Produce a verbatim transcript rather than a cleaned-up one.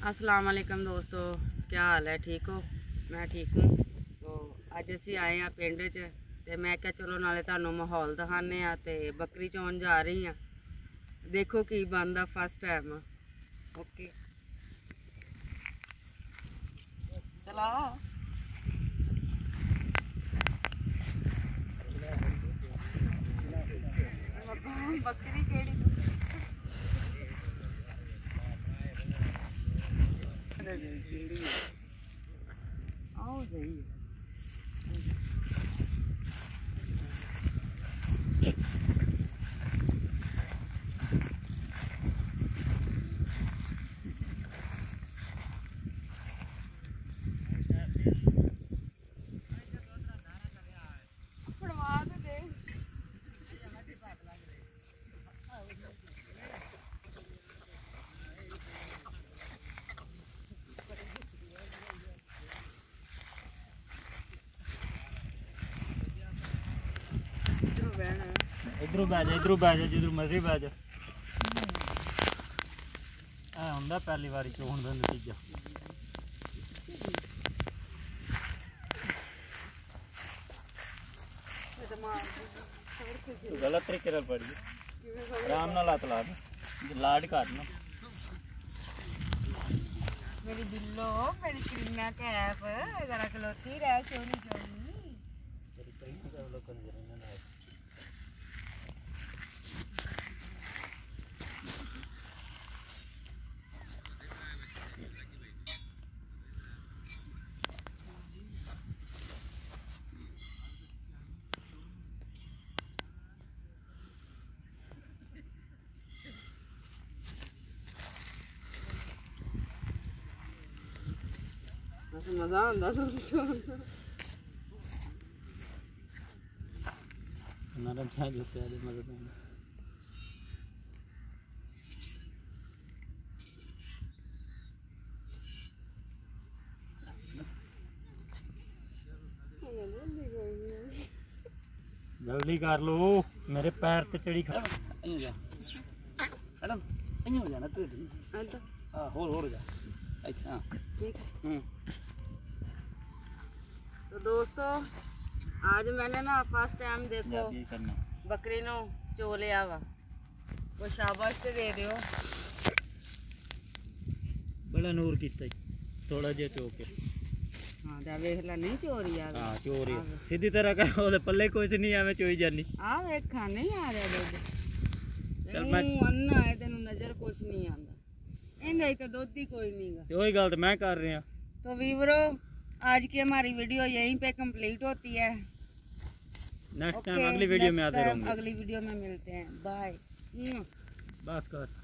अस्सलाम वालेकुम दोस्तों, क्या हाल है? ठीक हो? मैं ठीक हूँ। तो अज असी आए हैं पिंड च ते मैं क्या चलो नाले तुहानू माहौल दिखाने आ ते बकरी चौन जा रही हाँ। देखो की बनदा फर्स्ट टाइम। ओके चला बकरी केड़ी आओ सही इधरों बह जा इधरों बह जा जिधर मर्जी बह जा। ऐ हुंदा पहली बारी चोण दा नतीजा। तू गलत तरीके नाल पड़ी आराम नाल हत्थ ला लाड कर ना। मेरी बिल्लो मेरी क्रीना कैप जरा खलोती रह सोनी सोनी तेरी क्रीना कैप लोगों ने जरा ना मजा आंदा नरम छा जोते आ मजा तो जल्दी कर लो मेरे पैर ते चढ़ी खा जा मैडम अइयो हो जाना तू हां होर होर जा अच्छा ठीक है। हम्म तो दोस्तों आज मैंने ना फर्स्ट टाइम देखो बकरी नो चो लिया वा वो शाबाश ते दे दियो। बड़ा नूर कीता थोड़ा जिहा चो के हां दा वेख ला नहीं चोरी आ हां चोरी सीधी तरह का ओदे पल्ले कुछ नहीं एवें चोई जानी आ वेखा नहीं आ रहा दुध चल मैं अन्ना है तेनु नजर कुछ नहीं आंदा इंदे तो दुध ही कोई नहींगा। तो वही गल तो मैं कर रहा। तो वीवरो आज की हमारी वीडियो यहीं पे कंप्लीट होती है। नेक्स्ट टाइम अगली वीडियो में आते रहेंगे। अगली वीडियो में मिलते हैं। बाय। बस कर।